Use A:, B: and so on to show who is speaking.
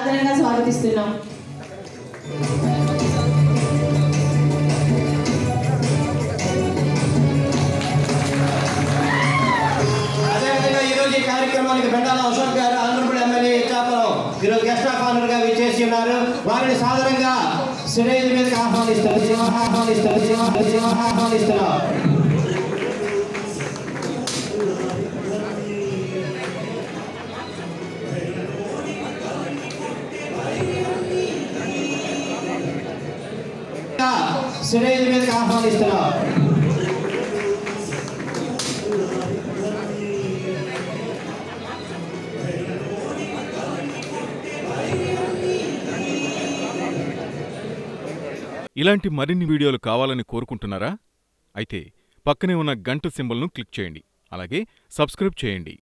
A: సాదరంగా స్వాగతిస్తున్నాం.
B: ఈరోజు ఈ కార్యక్రమానికి బెండాల అశోక్ గారు ఆంధ్రప్రదేశ్ ఎమ్మెల్యే ఇచ్చాపురం ఈరోజు గెస్ట్ ఆఫ్ ఆనర్ గా విచ్చేసి ఉన్నారు. వారిని సాదరంగా స్టేజ్ మీదకి ఆహ్వానిస్తున్నారు. స్టేజ్ మీదకి ఆహ్వానిస్తున్నారు.
C: ఇలాంటి మరిన్ని వీడియోలు కావాలని కోరుకుంటున్నారా? అయితే పక్కనే ఉన్న గంట సింబల్ను క్లిక్ చేయండి. అలాగే సబ్స్క్రైబ్ చేయండి.